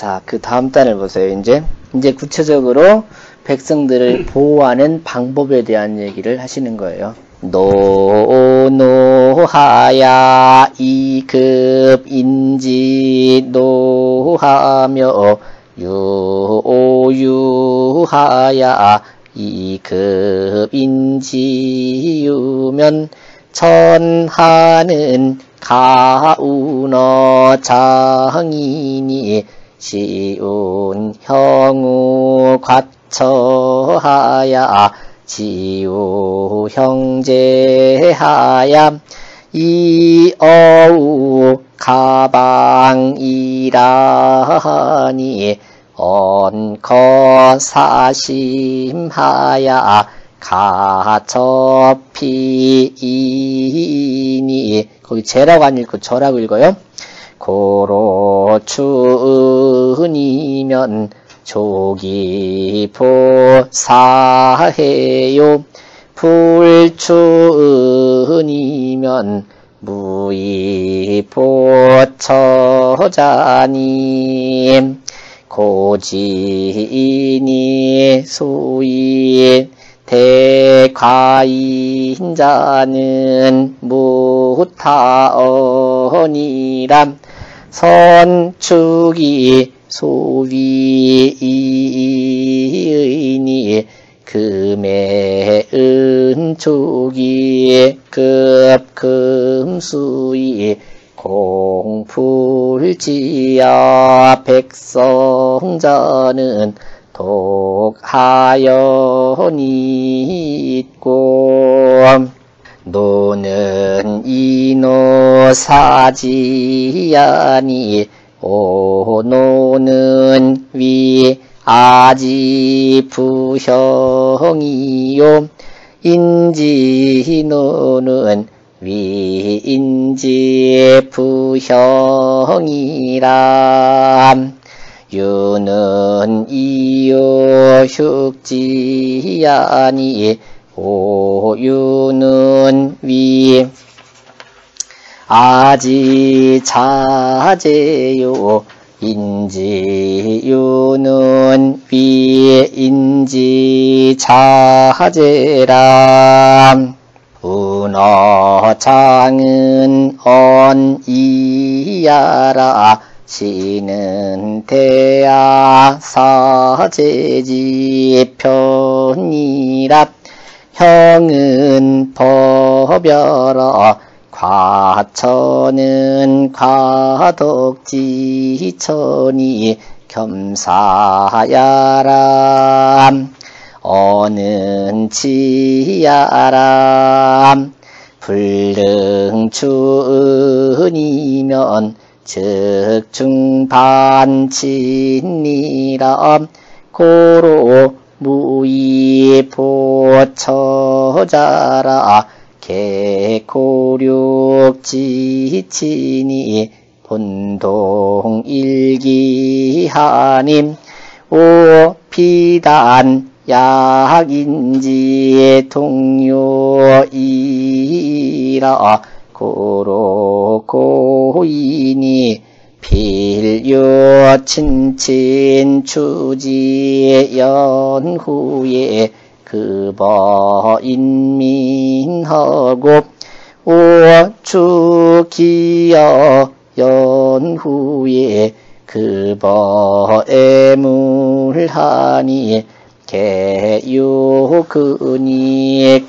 자, 그 다음 단을 보세요. 이제 구체적으로 백성들을 보호하는 방법에 대한 얘기를 하시는 거예요. 노노하야 이급인지 노하며 유유하야 이급인지 유면 천하는 가운어 장인이 시운 형우 과처하야 지우 형제하야 이어우 가방이라니 언커사심하야 가처피이니 거기 제라고 안 읽고 저라고 읽어요. 고로추은이면 조기포사해요. 불추은이면 무의포처자니 고지인이 소위 대과인자는 무타언이람 선축이 소위이니 금의 은축이 급금수이 공풀지야 백성자는 독하연이 있고 노는 이노사지야니 오노는 위아지 부형이요 인지노는 위인지 부형이라 유는 이유휴지야니 오유는 위 아지 자제요 인지유는 위인지 자제라 운어장은 언이야라 시는 대야 사제지 편이라 형은 법여라 과처는 과덕지천이 겸사야라 어는 지야라 불능추은이면 즉중반친이라 고로 무의포처자라 개고륙지친이 본동일기하님 오피단 약인지 동요이라 고로고인이 필요친친 추지연후에 그버인민하고 오추기여 연후에 그버애물하니 개요근이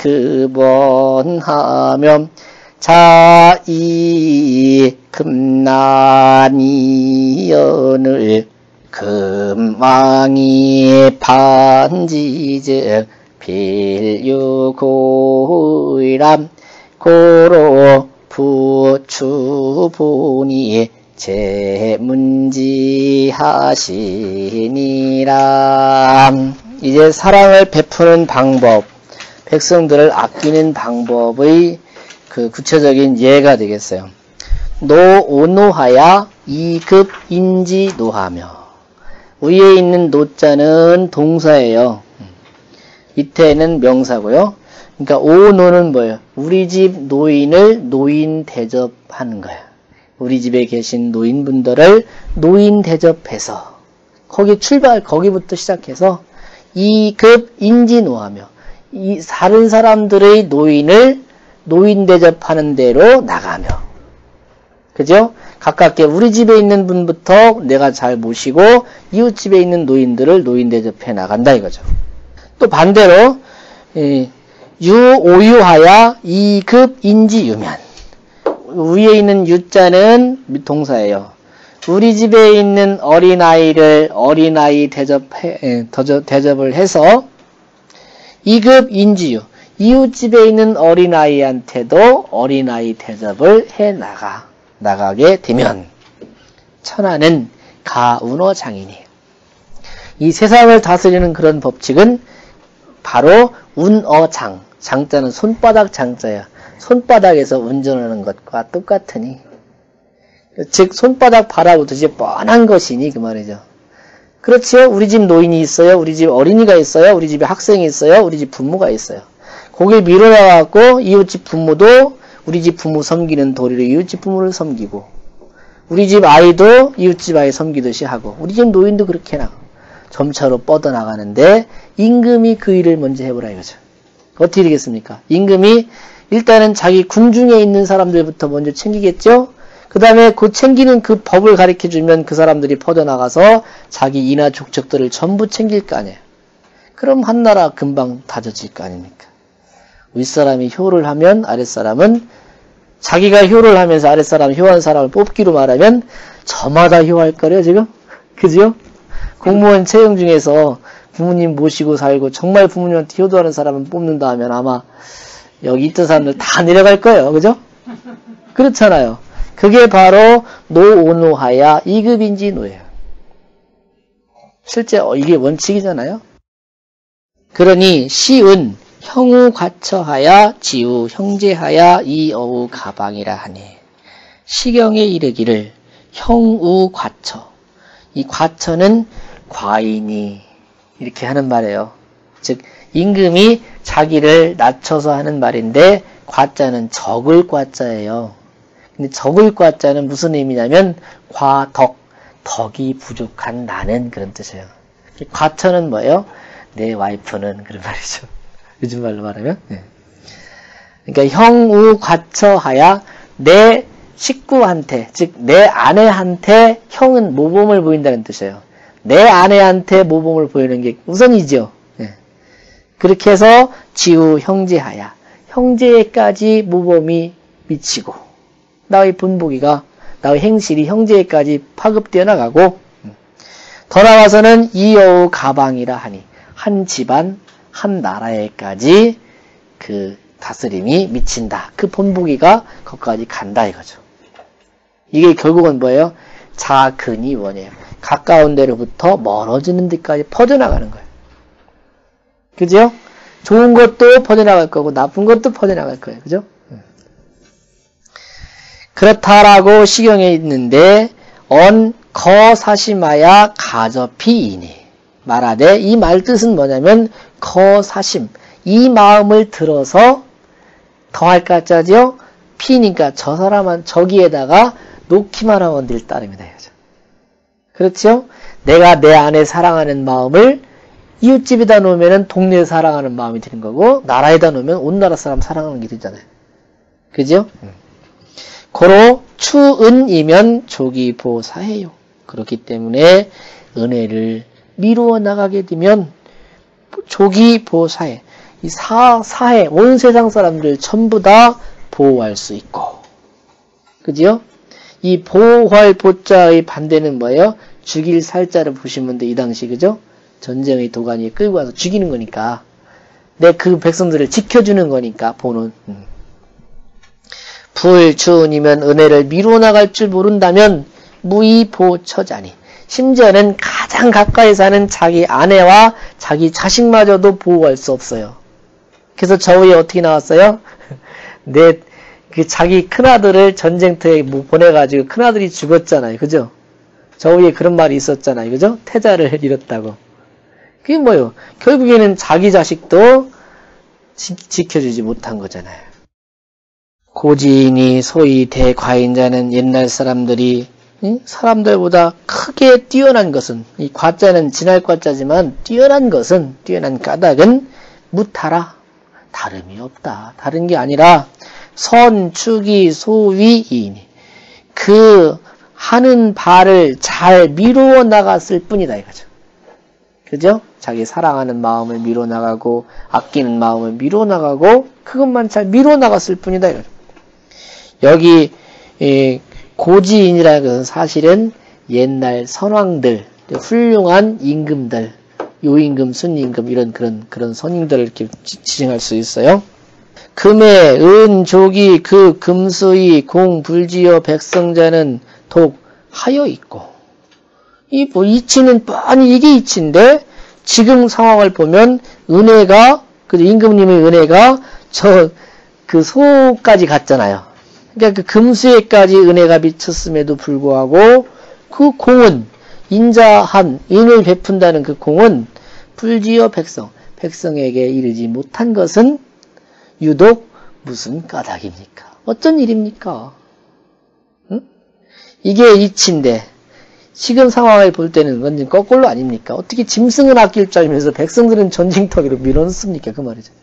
그번하면 자이 금난이연을 금왕이 판지즉 필유고이람 고로 부추보니 제문지하시니라. 이제 사랑을 베푸는 방법, 백성들을 아끼는 방법의 그 구체적인 예가 되겠어요. 노오노하야 이급인지 노하며, 위에 있는 노자는 동사예요. 밑에는 명사고요. 그러니까 오노는 뭐예요? 우리 집 노인을 노인 대접하는 거예요. 우리 집에 계신 노인분들을 노인 대접해서 거기부터 시작해서 2급 인지노하며 이 다른 사람들의 노인 대접하는 데로 나가며, 그죠? 가깝게 우리 집에 있는 분부터 내가 잘 모시고 이웃집에 있는 노인들을 노인 대접해 나간다 이거죠. 또 반대로 유오유하야 2급 인지유면, 위에 있는 유자는 동사예요. 우리 집에 있는 어린아이 대접을 해서 2급 인지유, 이웃집에 있는 어린아이한테도 어린아이 대접을 해 나가게 되면 천하는 가운어 장이니, 이 세상을 다스리는 그런 법칙은 바로 운어장, 장자는 손바닥 장자야. 손바닥에서 운전하는 것과 똑같으니, 즉 손바닥 바라보듯이 뻔한 것이니 그 말이죠. 그렇지요? 우리 집 노인이 있어요. 우리 집 어린이가 있어요. 우리 집에 학생이 있어요. 우리 집 부모가 있어요. 거기에 밀어나가고 이웃집 부모도 우리 집 부모 섬기는 도리로 이웃집 부모를 섬기고, 우리 집 아이도 이웃집 아이 섬기듯이 하고, 우리 집 노인도 그렇게 나가 점차로 뻗어나가는데 임금이 그 일을 먼저 해보라 이거죠. 어떻게 되겠습니까? 임금이 일단은 자기 궁중에 있는 사람들부터 먼저 챙기겠죠? 그 다음에 그 챙기는 그 법을 가르쳐주면 그 사람들이 퍼져나가서 자기 이나 족적들을 전부 챙길 거 아니에요. 그럼 한 나라 금방 다져질 거 아닙니까? 윗사람이 효를 하면 아랫사람은, 자기가 효를 하면서 아랫사람 효한 사람을 뽑기로 말하면 저마다 효할 거래요 지금? 그죠? 공무원 채용 중에서 부모님 모시고 살고 정말 부모님한테 효도하는 사람을 뽑는다 하면 아마 여기 있던 사람들 다 내려갈 거예요. 그죠? 그렇잖아요. 그게 바로 노오노하야 2급인지 노예요. 실제 이게 원칙이잖아요. 그러니 시은 형우 과처하야 지우 형제하야 이어우 가방이라 하니, 시경에 이르기를 형우 과처, 이 과처는 과인이 이렇게 하는 말이에요. 즉 임금이 자기를 낮춰서 하는 말인데, 과자는 적을 과자예요. 근데 적을 과자는 무슨 의미냐면 과덕, 덕이 부족한 나는, 그런 뜻이에요. 과처는 뭐예요? 내 와이프는, 그런 말이죠. 요즘 말로 말하면. 네. 그러니까 형우 과처하야, 내 식구한테, 즉 내 아내한테 형은 모범을 보인다는 뜻이에요. 내 아내한테 모범을 보이는 게 우선이죠. 네. 그렇게 해서 지우 형제하야, 형제에까지 모범이 미치고, 나의 분복이가, 나의 행실이 형제에까지 파급되어 나가고, 더 나아가서는 이어우 가방이라 하니, 한 집안, 한 나라에까지 그 다스림이 미친다. 그 본보기가 거기까지 간다 이거죠. 이게 결국은 뭐예요? 자근이 원이에요. 가까운 데로부터 멀어지는 데까지 퍼져나가는 거예요. 그죠? 좋은 것도 퍼져나갈 거고 나쁜 것도 퍼져나갈 거예요. 그죠? 그렇다라고 시경에 있는데, 거사심하야 가저피이니 말하되, 이 말 뜻은 뭐냐면 거사심, 이 마음을 들어서 더할 까짜죠? 피니까 저 사람은 저기에다가 놓기만 하면 늘 따릅니다. 그렇죠? 내가 내 안에 사랑하는 마음을 이웃집에다 놓으면 동네에 사랑하는 마음이 드는 거고, 나라에다 놓으면 온 나라 사람 사랑하는 게 되잖아요. 그죠? 고로 추은이면 조기보사해요. 그렇기 때문에 은혜를 미루어 나가게 되면 조기보사해, 이 사해, 온 세상 사람들 전부 다 보호할 수 있고, 그죠? 이 보호할 보자의 반대는 뭐예요? 죽일 살자를 보시면 돼. 이 당시, 그죠? 전쟁의 도가니 끌고 와서 죽이는 거니까, 내 그 백성들을 지켜주는 거니까 보는. 불추운이면 은혜를 미루어 나갈 줄 모른다면 무의보처자니, 심지어는 가장 가까이 사는 자기 아내와 자기 자식마저도 보호할 수 없어요. 그래서 저 위에 어떻게 나왔어요? 그 자기 큰아들을 전쟁터에 보내가지고 큰아들이 죽었잖아요. 그죠? 저 위에 그런 말이 있었잖아요. 그죠? 태자를 잃었다고. 그게 뭐예요? 결국에는 자기 자식도 지켜주지 못한 거잖아요. 고지인이 소위 대과인자는 옛날 사람들이 사람들보다 크게 뛰어난 것은, 이 과자는 진할 과자지만 뛰어난 것은, 뛰어난 까닭은 무타라. 다름이 없다. 다른 게 아니라 선, 축이, 소위, 이인이. 그 하는 바를 잘 미루어 나갔을 뿐이다 이거죠. 그죠? 자기 사랑하는 마음을 미루어 나가고 아끼는 마음을 미루어 나가고 그것만 잘 미루어 나갔을 뿐이다 이거죠. 여기 고지인이라는 것은 사실은 옛날 선왕들, 훌륭한 임금들, 요임금, 순임금 이런 그런 선임들을 이렇게 지칭할 수 있어요. 금의 은 조기 그 금수의 공 불지어 백성자는 독 하여 있고 이 뭐 이치는 뻔히 이게 이치인데 지금 상황을 보면 은혜가 그 임금님의 은혜가 저 그 소까지 갔잖아요. 그러니까 그 금수에까지 은혜가 미쳤음에도 불구하고 그 공은 인자한 인을 베푼다는 그 공은 불지어 백성에게 이르지 못한 것은 유독 무슨 까닭입니까? 어쩐 일입니까? 응? 이게 이치인데 지금 상황을 볼 때는 완전 거꾸로 아닙니까? 어떻게 짐승은 아낄 줄 알면서 백성들은 전쟁터기로 밀어넣습니까? 그 말이죠.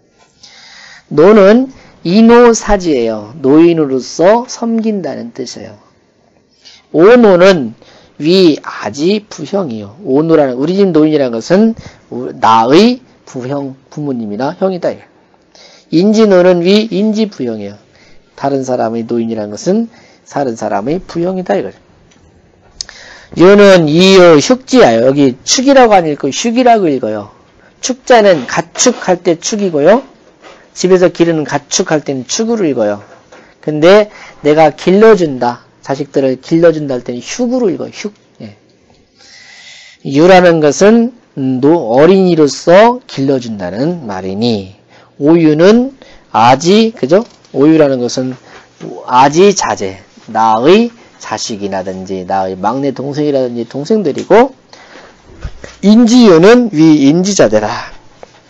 노는 이노사지예요. 노인으로서 섬긴다는 뜻이에요. 오노는 위 아지 부형이요. 오노라는 우리 집 노인이라는 것은 나의 부형 부모님이나 형이다. 인지노는 위 인지 부형이에요. 다른 사람의 노인이라는 것은 다른 사람의 부형이다 이거죠. 유는 이유 흉지야요. 여기 축이라고 안 읽고 흉이라고 읽어요. 축자는 가축할 때 축이고요. 집에서 기르는 가축할 때는 축으로 읽어요. 근데 내가 길러준다. 자식들을 길러준다 할 때는 흉으로 읽어요. 흉. 예. 유라는 것은 어린이로서 길러준다는 말이니 오유는 아지, 그죠? 오유라는 것은 아지 자제, 나의 자식이라든지 나의 막내 동생이라든지 동생들이고 인지유는 위 인지자대라.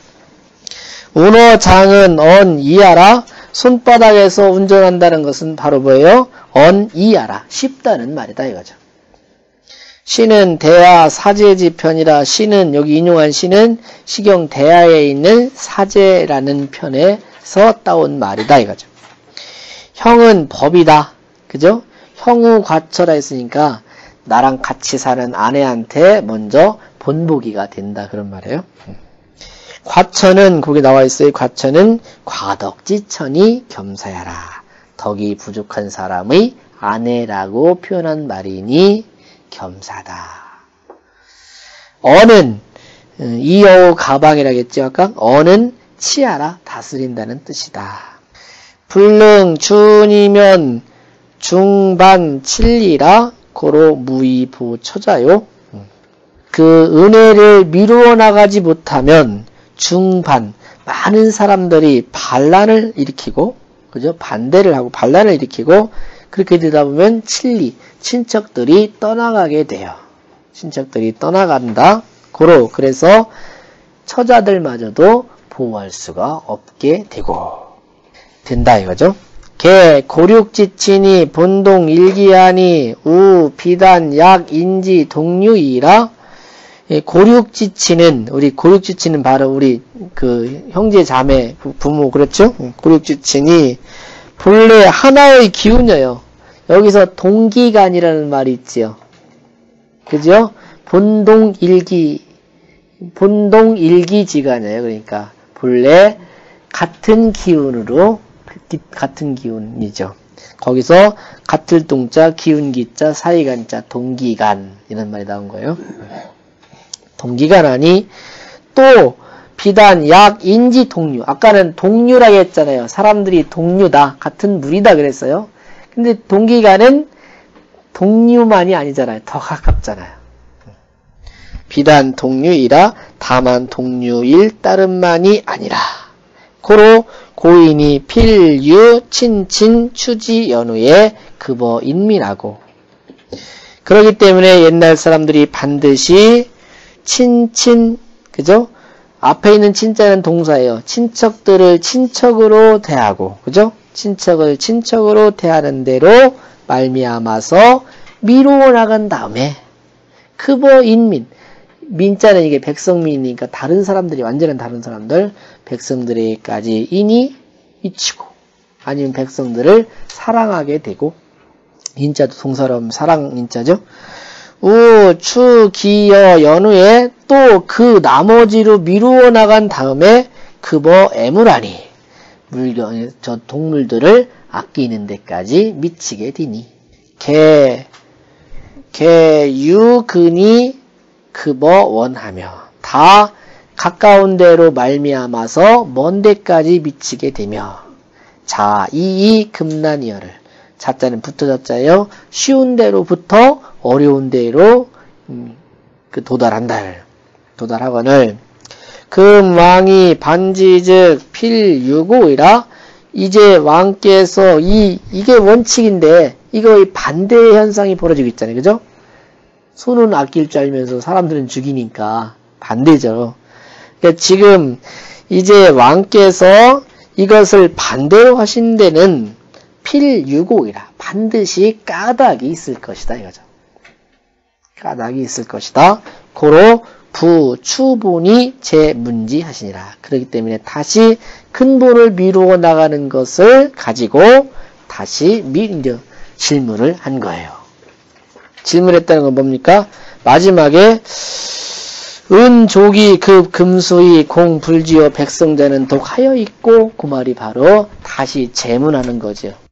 운어장은 언 이하라. 손바닥에서 운전한다는 것은 바로 뭐예요? 언 이하라. 쉽다는 말이다 이거죠. 시는 대하 사제지 편이라. 시는 여기 인용한 시는 시경 대하에 있는 사제라는 편에서 따온 말이다 이거죠. 형은 법이다. 그죠? 형우 과처라 했으니까 나랑 같이 사는 아내한테 먼저 본보기가 된다 그런 말이에요. 과처는 거기 나와 있어요. 과처는 과덕지천이 겸사야라. 덕이 부족한 사람의 아내라고 표현한 말이니 겸사다. 어는 이여우 가방이라겠죠. 아까 어는 치하라 다스린다는 뜻이다. 불능 준이면 중반 칠리라 고로 무이부 처자요. 그 은혜를 미루어 나가지 못하면 중반 많은 사람들이 반란을 일으키고 그죠? 반대를 하고 반란을 일으키고 그렇게 되다 보면 칠리 친척들이 떠나가게 돼요. 친척들이 떠나간다. 고로 그래서 처자들마저도 보호할 수가 없게 되고 된다 이거죠. 개 고륙지친이 본동 일기하니 우 비단 약 인지 동류이라. 고륙지친은 우리 고륙지친은 바로 우리 그 형제 자매 부모 그렇죠? 고륙지친이 본래 하나의 기운이에요. 여기서 동기간이라는 말이 있지요. 그죠? 본동일기지간이에요. 그러니까 본래 같은 기운으로 같은 기운이죠. 거기서 같을 동자, 기운기자, 사이간자, 동기간 이런 말이 나온 거예요. 동기간하니 또 비단, 약, 인지, 동류. 아까는 동류라고 했잖아요. 사람들이 동류다. 같은 물이다 그랬어요. 근데 동기간은 동류만이 아니잖아요. 더 가깝잖아요. 비단 동류이라 다만 동류일 따름만이 아니라. 고로 고인이 필유, 친친, 추지, 연후에 급어 인민하고. 그렇기 때문에 옛날 사람들이 반드시 친친, 그죠? 앞에 있는 친자는 동사예요. 친척들을 친척으로 대하고, 그죠? 친척을 친척으로 대하는 대로 말미암아서 미루어 나간 다음에 크버 인민, 민자는 이게 백성민이니까 다른 사람들이, 완전한 다른 사람들, 백성들에게까지 인이 미치고, 아니면 백성들을 사랑하게 되고, 인자도 동사럼 사랑 인자죠. 우, 추, 기, 여, 연후에 또 그 나머지로 미루어 나간 다음에 크버 애물하니, 물건, 저 동물들을 아끼는 데까지 미치게 되니, 유근이 크버 원하며, 다 가까운 데로 말미암아서 먼 데까지 미치게 되며, 자, 이 금난이여를, 자자는 붙어자자예요. 쉬운 데로부터 어려운 데로 도달하거늘, 금왕이 반지즉 필유고이라, 이제 왕께서 이게 원칙인데 이거의 반대 현상이 벌어지고 있잖아요. 그죠? 손은 아낄 줄 알면서 사람들은 죽이니까 반대죠. 그러니까 지금 이제 왕께서 이것을 반대로 하신 데는 필유고이라, 반드시 까닭이 있을 것이다 이거죠. 까닭이 있을 것이다. 고로 부추분이 제문지하시니라. 그렇기 때문에 다시 근본을 미루어 나가는 것을 가지고 다시 이제 질문을 한 거예요. 질문했다는 건 뭡니까? 마지막에 은족이 급 금수이 공불지어 백성자는 독하여 있고, 그 말이 바로 다시 제문하는 거죠.